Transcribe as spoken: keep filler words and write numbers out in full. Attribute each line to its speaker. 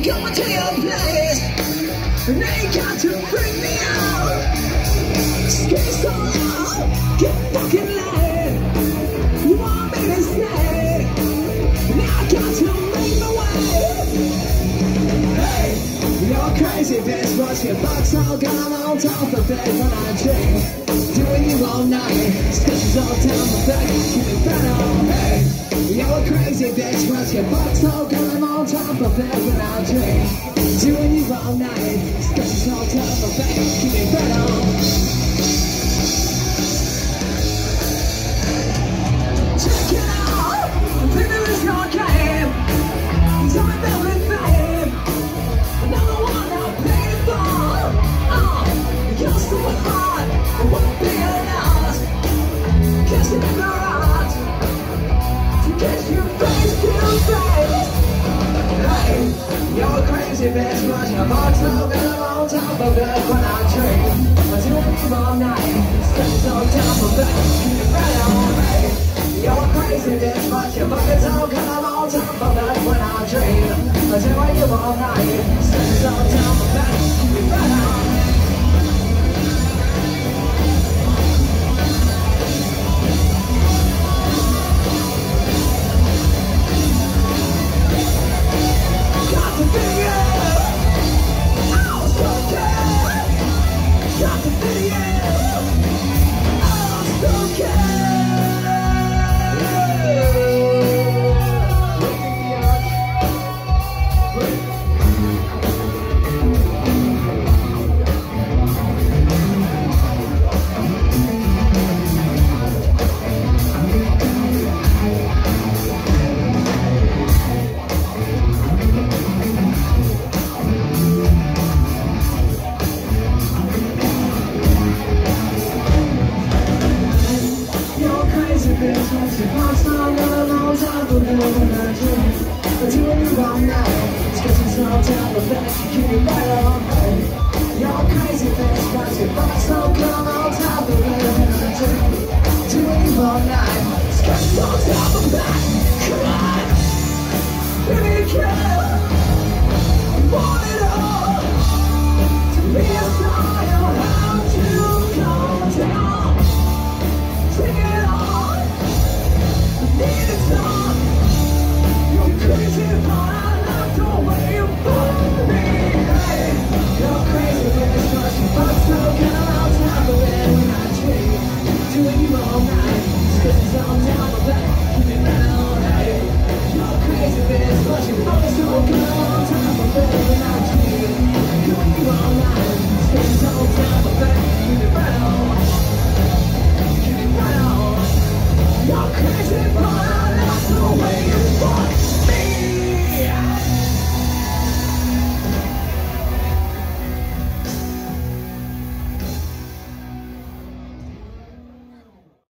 Speaker 1: coming to your place, and they got to bring me out. Skin so loud, get fucking loud. You want me to stay, now I got to make my way. Hey, you're crazy bitch, but your butt's all gone on top of it when I drink. Doing you all night, stitches all down my back, keep it better. Hey, you're a crazy bitch, but your butt's all gone on top of it when I drink. Doing you all night, stitches all down my back, keep it better. Check it out, baby, it's your game. Tell me that we're fame, another one I'll pay for. Oh, you're so hot, I won't be enough. Kissing in the rocks, to get you face to face. Hey, you're a crazy bitch, but your box all got on top of it when I drink. I do it all night, stretches on top of it, keep it right on. Hey, you're a crazy bitch, but your buckets all got on top of it when I drink. I do it all night, stretches on top of it, keep it right on. Crazy